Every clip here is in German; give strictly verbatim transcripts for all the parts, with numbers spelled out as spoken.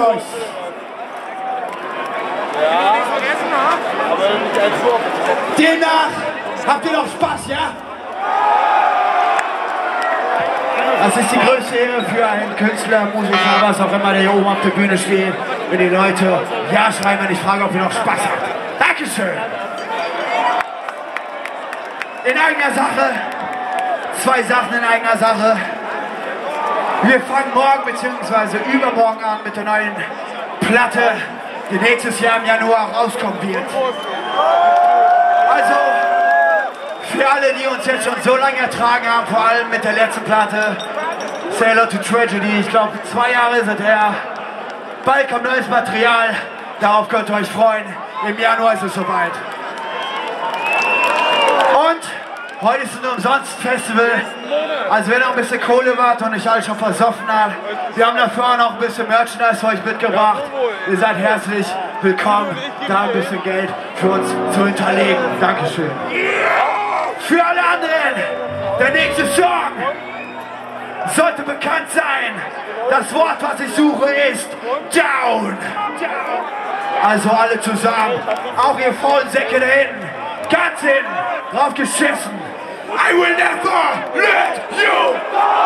euch. Ja, aber nicht als so. Demnach habt ihr noch Spaß, ja? Das ist die größte Ehre für einen Künstler, Musiker, was auch immer, der hier oben auf der Bühne steht, wenn die Leute ja schreiben, wenn ich frage, ob ihr noch Spaß habt. Dankeschön. In eigener Sache, zwei Sachen in eigener Sache. Wir fangen morgen bzw. übermorgen an mit der neuen Platte, die nächstes Jahr im Januar rauskommen wird. Also, für alle, die uns jetzt schon so lange ertragen haben, vor allem mit der letzten Platte, Sailor to Tragedy, ich glaube zwei Jahre sind her, bald kommt neues Material, darauf könnt ihr euch freuen, im Januar ist es soweit. Und heute ist ein Umsonst-Festival, also wenn ihr noch ein bisschen Kohle wart und euch alle schon versoffen habt, wir haben dafür auch noch ein bisschen Merchandise für euch mitgebracht. Ihr seid herzlich willkommen, da ein bisschen Geld für uns zu hinterlegen. Dankeschön. Für alle anderen, der nächste Song sollte bekannt sein. Das Wort, was ich suche, ist Down. Also alle zusammen, auch ihr faulen Säcke da hinten, ganz hinten, drauf geschissen. I will never let you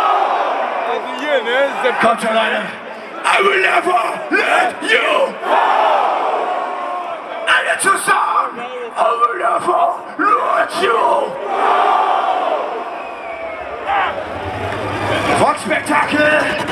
go. Kommt schon, Leute. I will never let you go. Alle zusammen. I will never let you go. Rockspektakel.